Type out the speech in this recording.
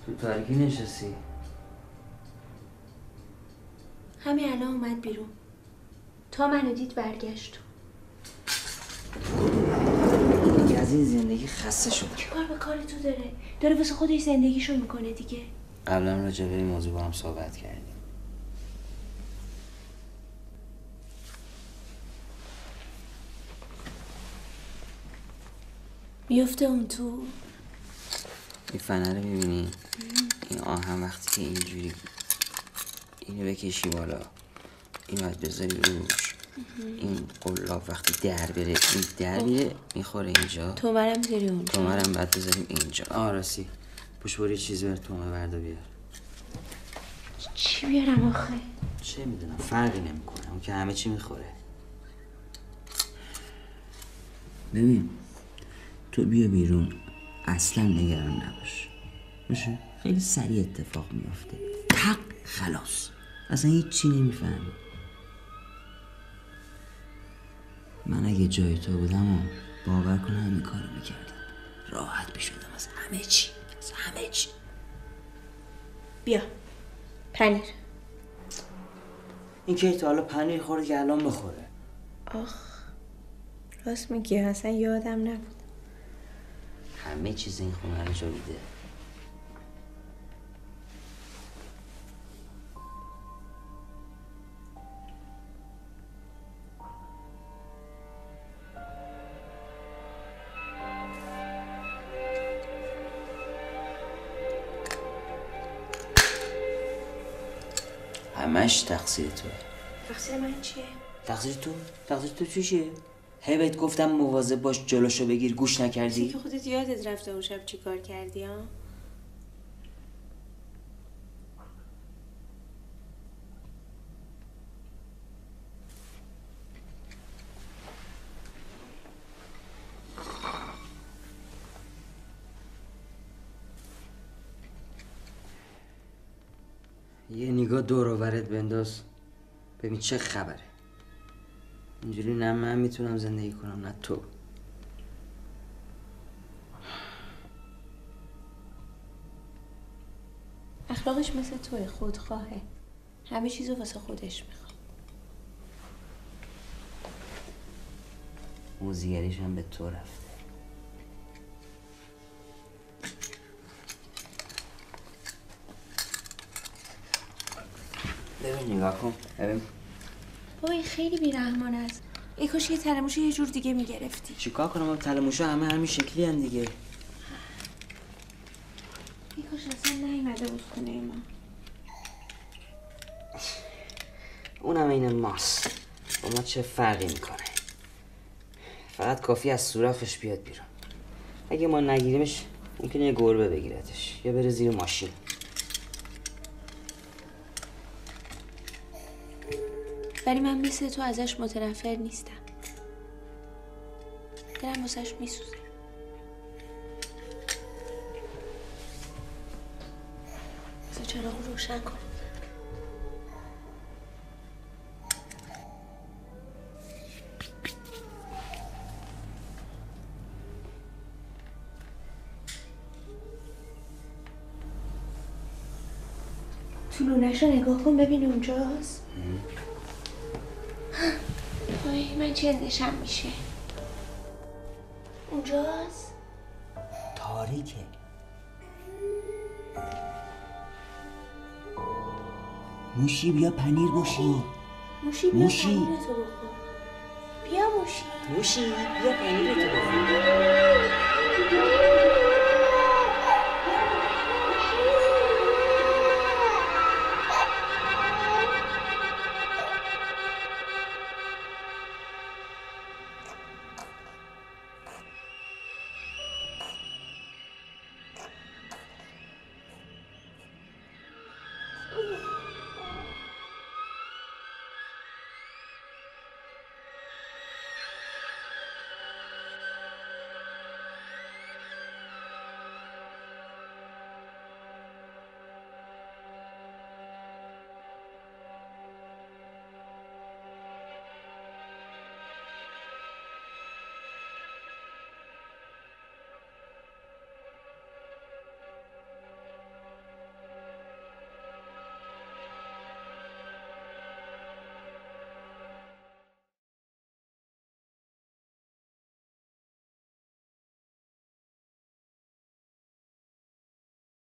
تو تاریکی نشستی؟ همین الان اومد بیرون. تا منو دید برگشت. از این زندگی خسته شدم. چی کار به کار تو داره؟ داره واسه خودش زندگیشو میکنه دیگه. قبلا راجع به این موضوع با هم صحبت کردیم. میفته اون تو. این فنر رو میبینی؟ این آهن وقتی که اینجوری اینو بکشی بالا، این باید بذاری روش. این قلاب وقتی در بره، این در بیره میخوره اینجا. تومرم بذاری اونجا. تومرم باید بذاریم اینجا. راستی پوش برو یه چیزی بر تومه بردا بیار. چی بیارم آخه؟ چه میدونم، فرقی نمیکنه، اون که همه چی میخوره. ببین تو بیا بیرون، اصلا نگران نباش، باشه؟ خیلی سریع اتفاق میافته، تق خلاص، اصلا هیچ چی نمیفهمی. من اگه جای تو بودم و باور کنم همین کارو میکردم، راحت میشدم از همه چی، از همه چی. بیا پنیر. این که تا حالا پنیر خورد که الان بخوره. آخ راست میگی، اصلا یادم نبود. همه چیز این خونه رو جویده. همش تقصیر توه. تقصیر من چیه؟ تقصیر تو چیه؟ هی بهت گفتم مواظب باش، جلوشو بگیر، گوش نکردی؟ که خودت یادت رفته اون شب چی کار کردی ها؟ یه نگاه دور و برت بنداز ببین چه خبره. اینجوری نه من میتونم زندگی کنم نه تو. اخلاقش مثل توه، خودخواهه، همه چیزو واسه خودش میخواد. موزیگریش هم به تو رفته. ببین نگاه کن، ببین بابا این خیلی بیرحمان است. ای کاش یه تلموشو یه جور دیگه میگرفتی. چیکار کنم؟ تلموشا همه همین شکلی هن دیگه. ای کاش اصلا نیومده بود خونه ما. اونم این ماست، با ما چه فرقی میکنه؟ فقط کافی از سوراخش بیاد بیرون. اگه ما نگیریمش ممکنه یه گربه بگیرتش یا بره زیر ماشین. ولی من مثل تو ازش متنفر نیستم. دلم واسش میسوزه. بذار چراغ روشن کن. تو لونه‌شو نگاه کن ببین اونجاست. وای من چندشم میشه. اونجاست. تاریکه. موشی بیا پنیر باشی. موشی بیا پنیرتو بخور. بیا موشی. موشی بیا پنیرتو بخور.